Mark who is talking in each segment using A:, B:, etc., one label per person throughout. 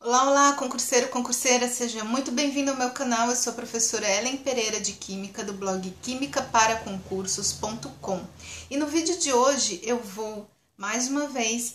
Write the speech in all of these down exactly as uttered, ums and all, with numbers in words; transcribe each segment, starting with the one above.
A: Olá, olá, concurseiro, concurseira, seja muito bem-vindo ao meu canal. Eu sou a professora Ellen Pereira de Química, do blog química para concursos ponto com. E no vídeo de hoje eu vou, mais uma vez,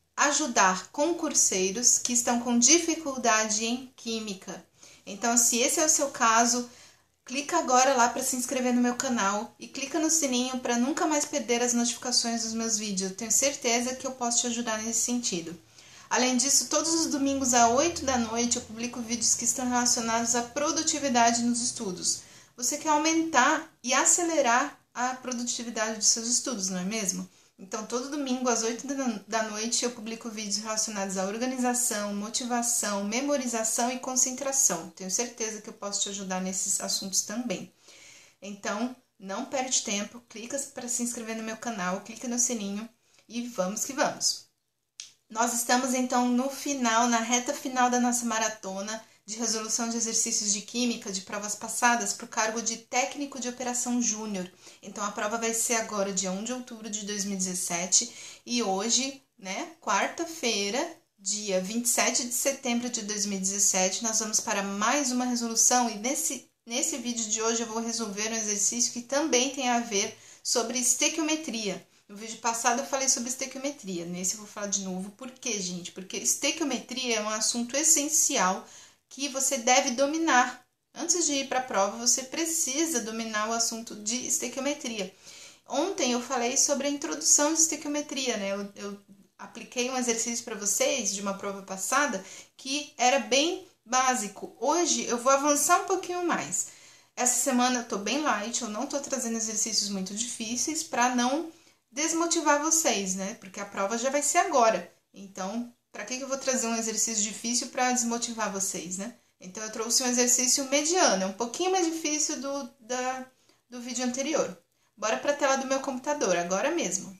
A: ajudar concurseiros que estão com dificuldade em Química. Então, se esse é o seu caso, clica agora lá para se inscrever no meu canal e clica no sininho para nunca mais perder as notificações dos meus vídeos. Eu tenho certeza que eu posso te ajudar nesse sentido. Além disso, todos os domingos às oito da noite eu publico vídeos que estão relacionados à produtividade nos estudos. Você quer aumentar e acelerar a produtividade dos seus estudos, não é mesmo? Então, todo domingo às oito da noite eu publico vídeos relacionados à organização, motivação, memorização e concentração. Tenho certeza que eu posso te ajudar nesses assuntos também. Então, não perde tempo, clica para se inscrever no meu canal, clica no sininho e vamos que vamos! Nós estamos, então, no final, na reta final da nossa maratona de resolução de exercícios de química de provas passadas para o cargo de técnico de operação júnior. Então, a prova vai ser agora, dia um de outubro de dois mil e dezessete, e hoje, né, quarta-feira, dia vinte e sete de setembro de dois mil e dezessete, nós vamos para mais uma resolução, e nesse, nesse vídeo de hoje eu vou resolver um exercício que também tem a ver sobre estequiometria. No vídeo passado eu falei sobre estequiometria, nesse eu vou falar de novo. Por quê, gente? Porque estequiometria é um assunto essencial que você deve dominar. Antes de ir para a prova, você precisa dominar o assunto de estequiometria. Ontem eu falei sobre a introdução de estequiometria, né? Eu, eu apliquei um exercício para vocês de uma prova passada que era bem básico. Hoje eu vou avançar um pouquinho mais. Essa semana eu tô bem light, eu não tô trazendo exercícios muito difíceis para não desmotivar vocês, né? Porque a prova já vai ser agora. Então, para que eu vou trazer um exercício difícil para desmotivar vocês, né? Então, eu trouxe um exercício mediano, é um pouquinho mais difícil do, da, do vídeo anterior. Bora para a tela do meu computador, agora mesmo.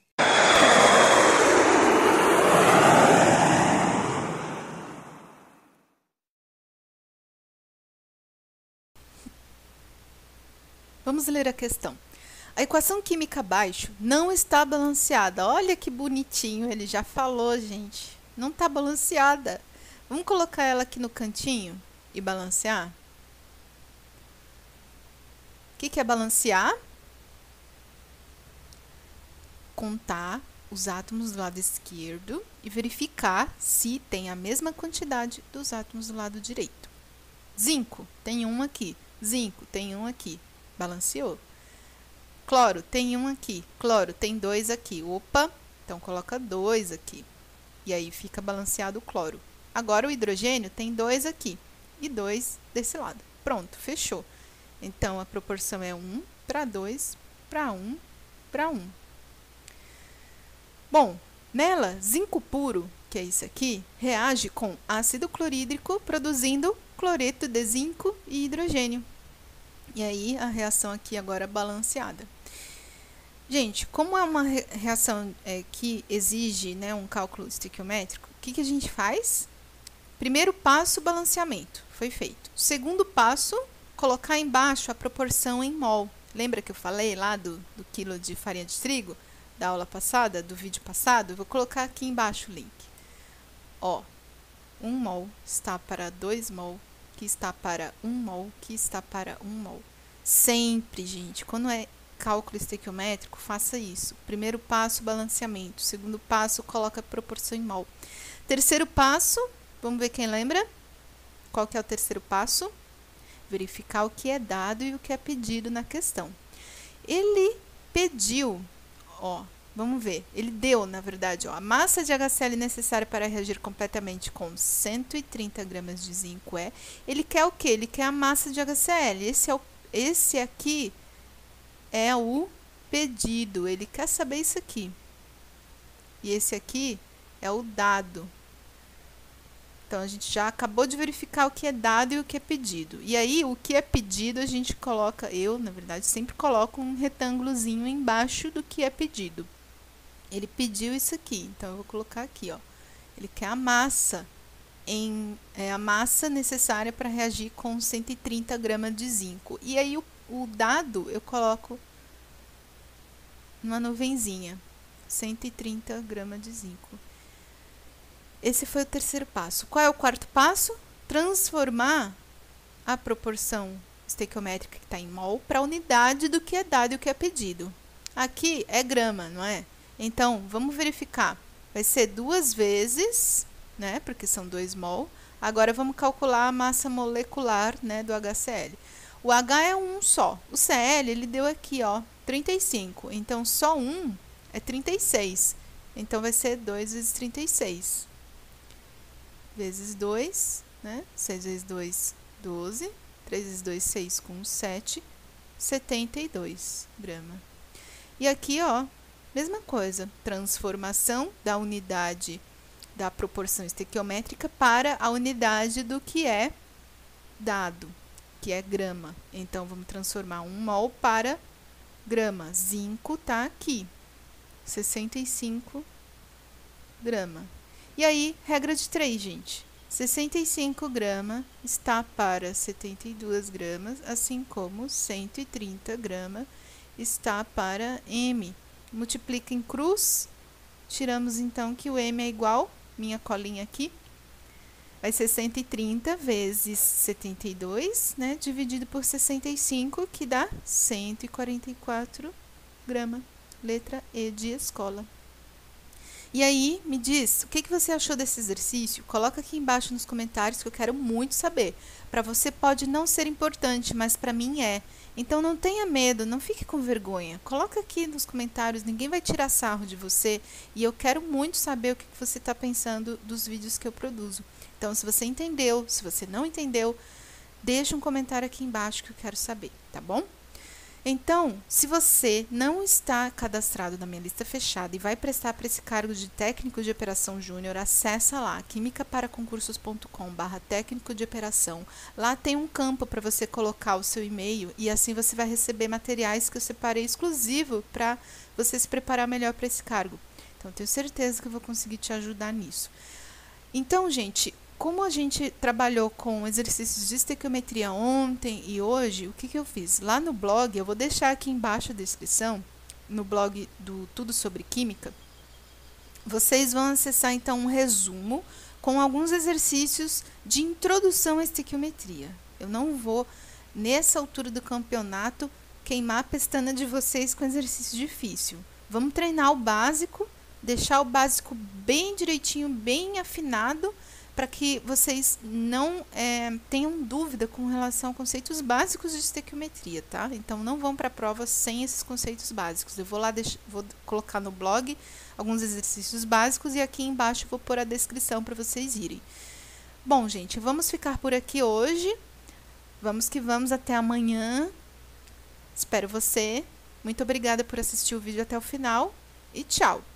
A: Vamos ler a questão. A equação química abaixo não está balanceada. Olha que bonitinho, ele já falou, gente. Não está balanceada. Vamos colocar ela aqui no cantinho e balancear? O que, que é balancear? Contar os átomos do lado esquerdo e verificar se tem a mesma quantidade dos átomos do lado direito. Zinco, tem um aqui. Zinco, tem um aqui. Balanceou. Cloro, tem um aqui. Cloro, tem dois aqui. Opa, então coloca dois aqui. E aí fica balanceado o cloro. Agora o hidrogênio tem dois aqui e dois desse lado. Pronto, fechou. Então a proporção é um para dois para um para um. Bom, nela, zinco puro, que é isso aqui, reage com ácido clorídrico, produzindo cloreto de zinco e hidrogênio. E aí a reação aqui agora balanceada. Gente, como é uma reação é, que exige, né, um cálculo estequiométrico, o que, que a gente faz? Primeiro passo, balanceamento, foi feito. Segundo passo, colocar embaixo a proporção em mol. Lembra que eu falei lá do, do quilo de farinha de trigo, da aula passada, do vídeo passado? Eu vou colocar aqui embaixo o link. Ó, um mol está para dois mol, que está para um mol, que está para um mol. Sempre, gente, quando é cálculo estequiométrico, faça isso. Primeiro passo, balanceamento. Segundo passo, coloca a proporção em mol. Terceiro passo, vamos ver quem lembra? Qual que é o terceiro passo? Verificar o que é dado e o que é pedido na questão. Ele pediu, ó, vamos ver, ele deu, na verdade, ó, a massa de HCl necessária para reagir completamente com cento e trinta gramas de zinco é. Ele quer o quê? Ele quer a massa de HCl. Esse, é o, esse aqui é o pedido, ele quer saber isso aqui. E esse aqui é o dado. Então, a gente já acabou de verificar o que é dado e o que é pedido. E aí, o que é pedido, a gente coloca, eu, na verdade, sempre coloco um retângulozinho embaixo do que é pedido. Ele pediu isso aqui, então eu vou colocar aqui, ó. Ele quer a massa, em, é, a massa necessária para reagir com cento e trinta gramas de zinco. E aí, o O dado eu coloco numa nuvenzinha, cento e trinta gramas de zinco. esse foi o terceiro passo. Qual é o quarto passo? Transformar a proporção estequiométrica que está em mol para a unidade do que é dado e o que é pedido. Aqui é grama, não é? Então, vamos verificar. Vai ser duas vezes, né? Porque são dois mol. Agora, vamos calcular a massa molecular, né, do H C L. O H é um só. O C L, ele deu aqui, ó, trinta e cinco. Então, só um é trinta e seis. Então, vai ser dois vezes trinta e seis. Vezes dois, né? seis vezes dois, doze. três vezes dois, seis, com sete. setenta e dois gramas. E aqui, ó, mesma coisa. Transformação da unidade da proporção estequiométrica para a unidade do que é dado, que é grama. Então, vamos transformar um mol para grama. Zinco está aqui, sessenta e cinco gramas. E aí, regra de três, gente. sessenta e cinco gramas está para setenta e duas gramas, assim como cento e trinta gramas está para M. Multiplica em cruz, tiramos então que o M é igual, minha colinha aqui, vai ser cento e trinta vezes setenta e dois, né, dividido por sessenta e cinco, que dá cento e quarenta e quatro gramas. Letra E de escola. E aí, me diz, o que, que você achou desse exercício? Coloca aqui embaixo nos comentários que eu quero muito saber. Para você pode não ser importante, mas para mim é. Então, não tenha medo, não fique com vergonha. Coloca aqui nos comentários, ninguém vai tirar sarro de você. E eu quero muito saber o que, que você está pensando dos vídeos que eu produzo. Então, se você entendeu, se você não entendeu, deixa um comentário aqui embaixo que eu quero saber, tá bom? Então, se você não está cadastrado na minha lista fechada e vai prestar para esse cargo de técnico de operação júnior, acessa lá, química para concursos ponto com barra técnico de operação. Lá tem um campo para você colocar o seu e-mail e assim você vai receber materiais que eu separei exclusivo para você se preparar melhor para esse cargo. Então, eu tenho certeza que eu vou conseguir te ajudar nisso. Então, gente, como a gente trabalhou com exercícios de estequiometria ontem e hoje, o que, que eu fiz? Lá no blog, eu vou deixar aqui embaixo a descrição, no blog do Tudo Sobre Química, vocês vão acessar então um resumo com alguns exercícios de introdução à estequiometria. Eu não vou, nessa altura do campeonato, queimar a pestana de vocês com exercício difícil. Vamos treinar o básico, deixar o básico bem direitinho, bem afinado, para que vocês não é, tenham dúvida com relação a conceitos básicos de estequiometria, tá? Então, não vão para a prova sem esses conceitos básicos. Eu vou lá, deixar, vou colocar no blog alguns exercícios básicos e aqui embaixo eu vou pôr a descrição para vocês irem. Bom, gente, vamos ficar por aqui hoje. Vamos que vamos, até amanhã. Espero você. Muito obrigada por assistir o vídeo até o final e tchau!